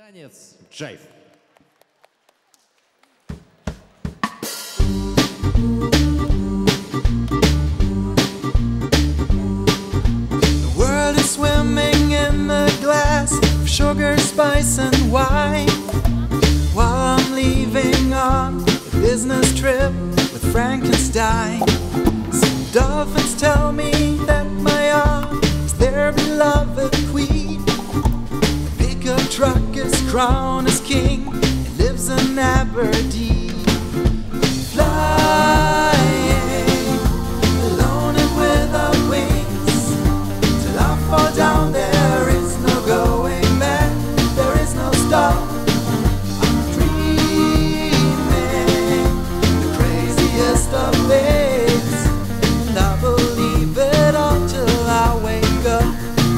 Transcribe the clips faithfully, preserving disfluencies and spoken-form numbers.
Танец джайв. The world is swimming in a glass of sugar, spice and wine, while I'm leaving on a business trip with Frankenstein. Some dolphins tell me that my aunt is their beloved queen. The pickup truck is crowned as king and lives in Aberdeen. Flying alone and without wings, till I fall down there is no going back, there is no stop. I'm dreaming the craziest of things, and I believe it all till I wake up.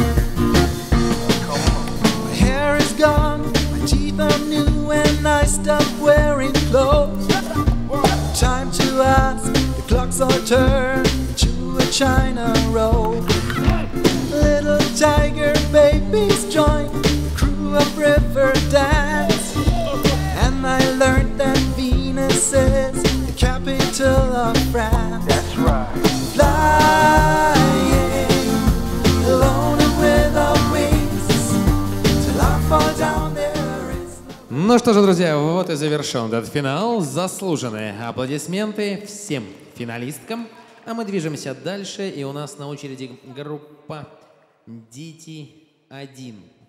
My hair is gone, my teeth are new, and I stopped wearing clothes. Time to ask, the clocks all turn to a China roll. Little tiger babies join the crew of Riverdance, and I learned that Venus is the capital of France. That's right. Flying alone and without wings, till I fall down there is no... Ну что же, друзья, вот и завершен этот финал. Заслуженные аплодисменты всем финалисткам. А мы движемся дальше, и у нас на очереди группа Дети один.